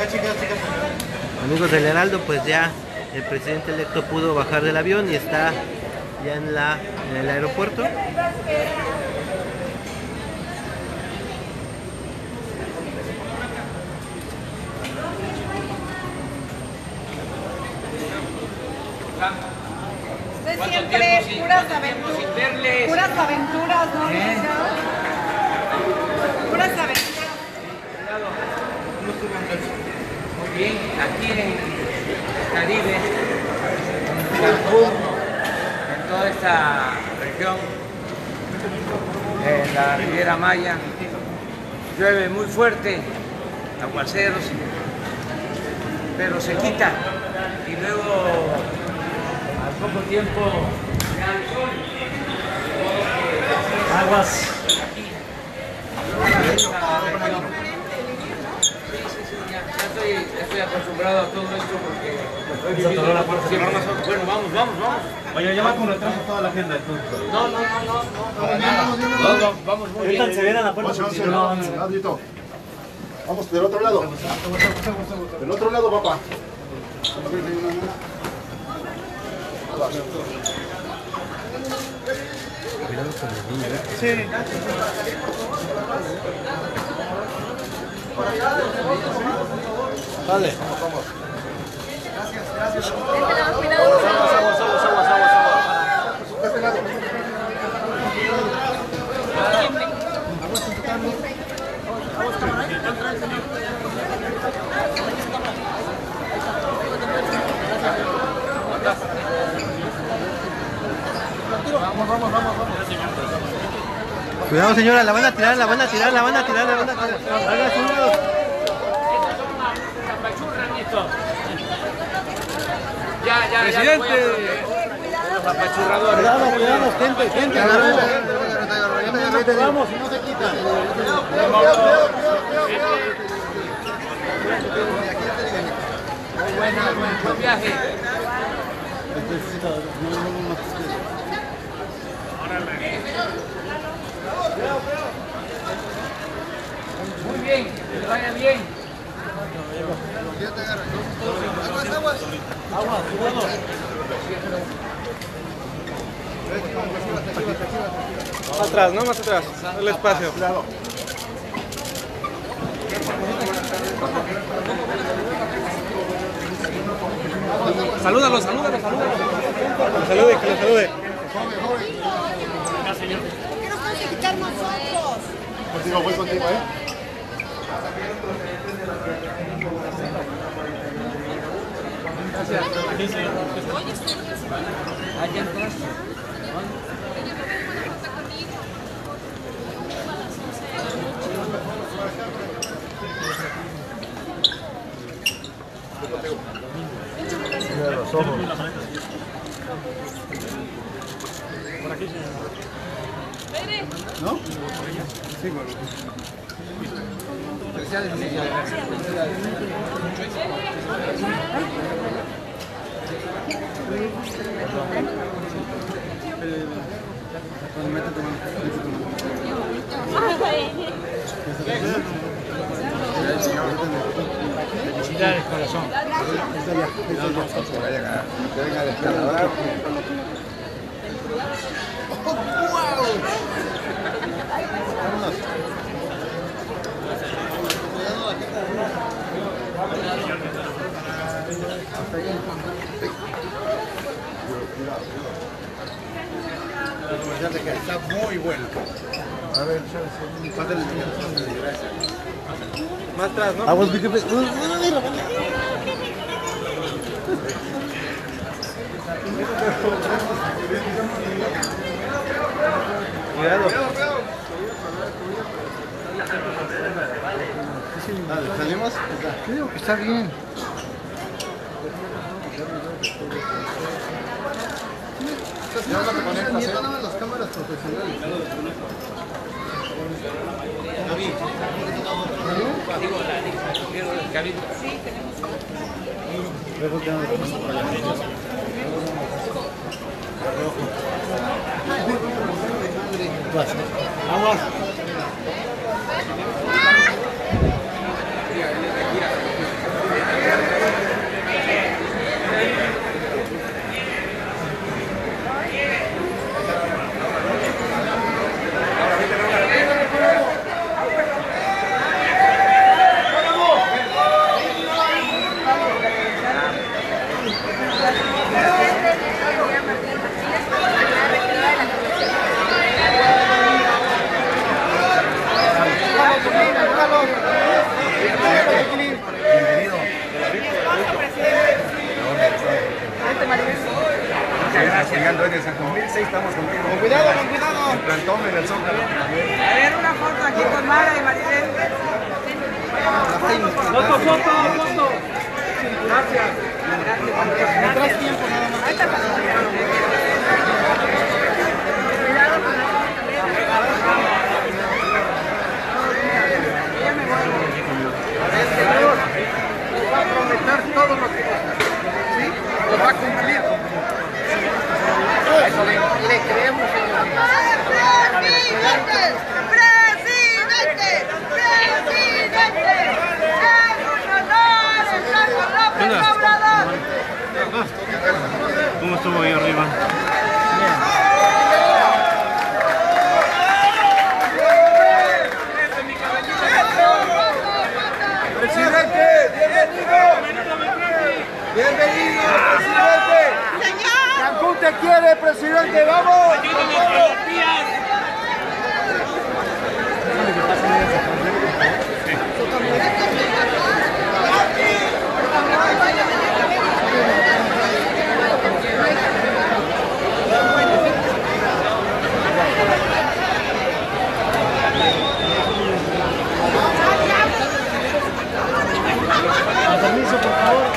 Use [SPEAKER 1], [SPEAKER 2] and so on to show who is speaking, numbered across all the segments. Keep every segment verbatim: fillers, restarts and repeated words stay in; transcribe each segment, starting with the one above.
[SPEAKER 1] Amigos del Heraldo, pues ya el presidente electo pudo bajar del avión y está ya en, la, en el aeropuerto.
[SPEAKER 2] Usted siempre puras aventuras, puras aventuras, ¿no? ¿Eh? Puras aventuras.
[SPEAKER 3] Muy bien, aquí en el Caribe, en Cancún, en toda esta región, en la Riviera Maya, llueve muy fuerte, aguaceros, pero se quita y luego al poco tiempo ya el sol. Aguas. Estoy, estoy acostumbrado a todo esto porque he vivido la parte siempre. Bueno, vamos, vamos, vamos.
[SPEAKER 4] Oye, ya va con retraso toda la agenda entonces.
[SPEAKER 3] No, no, no, no, no, no, vamos muy bien.
[SPEAKER 4] Ahorita se viene a la puerta.
[SPEAKER 5] Vamos del otro lado. Del otro lado, papá.
[SPEAKER 1] Cuidado con el niño, ¿eh?
[SPEAKER 4] Sí. Vale. Vamos, vamos. Gracias, gracias.
[SPEAKER 2] Cuidado.
[SPEAKER 5] Aguas, aguas, aguas, aguas, aguas, aguas. Este lado. Aguas en tu carne. Aguas, camarada. Vamos, vamos, vamos, vamos.
[SPEAKER 1] Cuidado, señora, la van a tirar, la van a tirar, la van a tirar, la van a tirar. Haga su lado.
[SPEAKER 3] Ya, ya,
[SPEAKER 4] Presidente.
[SPEAKER 3] Los apachurradores.
[SPEAKER 4] Cuidado, cuidado, gente, gente. Vamos, si no se quita.
[SPEAKER 3] Muy buena, buen viaje. Muy bien, que vaya bien.
[SPEAKER 5] Aguas, aguas.
[SPEAKER 4] Aguas, cuidado. Más atrás, ¿no? Más atrás. El espacio. Salúdalo, salúdalo, salúdalo. Que lo salude, que lo salude.
[SPEAKER 2] ¿Por qué nos vamos a quitar nosotros?
[SPEAKER 5] Contigo, voy contigo, ¿eh?
[SPEAKER 3] Gracias. Allá atrás.
[SPEAKER 1] Mira los ojos.
[SPEAKER 4] Por aquí, señor.
[SPEAKER 5] ¿No? Sí, bueno.
[SPEAKER 4] Felicidades, corazón.
[SPEAKER 5] Que venga el escalador. Vámonos. Está muy bueno. A ver, pásale.
[SPEAKER 4] Más atrás, ¿no?
[SPEAKER 1] Aguas, pique, pique. Cuidado.
[SPEAKER 5] ¿Salimos?
[SPEAKER 1] Creo que está bien.
[SPEAKER 5] Ya no te conectas, ¿eh? Las cámaras profesionales.
[SPEAKER 3] David. Digo, la digo, el Caribe.
[SPEAKER 2] Sí, tenemos.
[SPEAKER 5] Luego tenemos para allá.
[SPEAKER 4] Aguas.
[SPEAKER 5] Bienvenido.
[SPEAKER 3] Muchas gracias.
[SPEAKER 5] Llegando en el San dos mil seis, estamos contigo.
[SPEAKER 4] Con cuidado, con cuidado.
[SPEAKER 5] El plantón en el Zócalo.
[SPEAKER 2] A ver, una foto aquí con Mara y Maribel.
[SPEAKER 3] Foto, foto, foto. Gracias.
[SPEAKER 4] Atrás tiempo nada más.
[SPEAKER 5] Nos va a prometer todo lo que sí, lo va a cumplir. Eso le, le creemos, señor.
[SPEAKER 2] ¡Presidente! ¡Presidente! ¡Presidente! ¡Es un honor estar con López Obrador!
[SPEAKER 1] ¿Cómo estuvo ahí arriba?
[SPEAKER 5] Presidente, bienvenido. Bienvenido, presidente.
[SPEAKER 2] ¡Señor!
[SPEAKER 5] Cancún te quiere, presidente, vamos.
[SPEAKER 4] Permiso, por favor.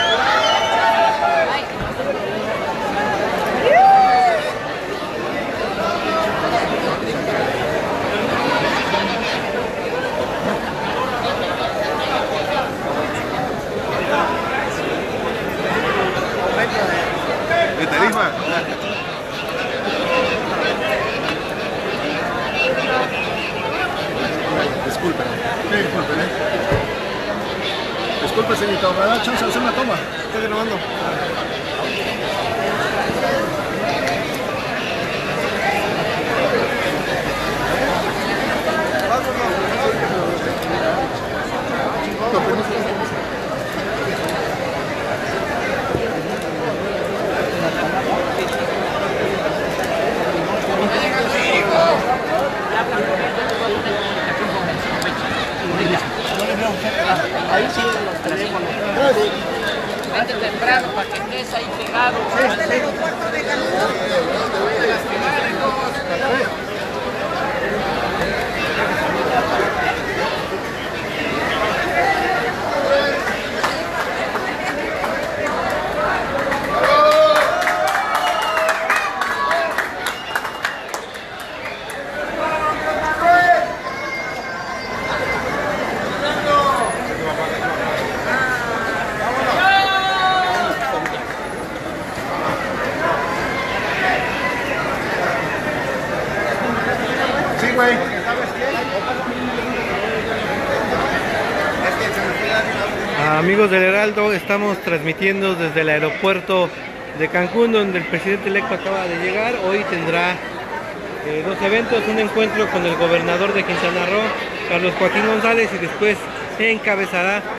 [SPEAKER 5] De tarifa. Disculpe. Sí, disculpe. Disculpe, señorita, ¿me da chance de hacer una toma? Estoy grabando. Con permiso. Ahí sí, los teléfonos.
[SPEAKER 3] Vente temprano para que estés ahí pegado.
[SPEAKER 2] Del aeropuerto de Cancún.
[SPEAKER 5] Sí, güey.
[SPEAKER 1] Amigos del Heraldo, estamos transmitiendo desde el aeropuerto de Cancún, donde el presidente electo acaba de llegar. Hoy tendrá eh, dos eventos, un encuentro con el gobernador de Quintana Roo, Carlos Joaquín González, y después encabezará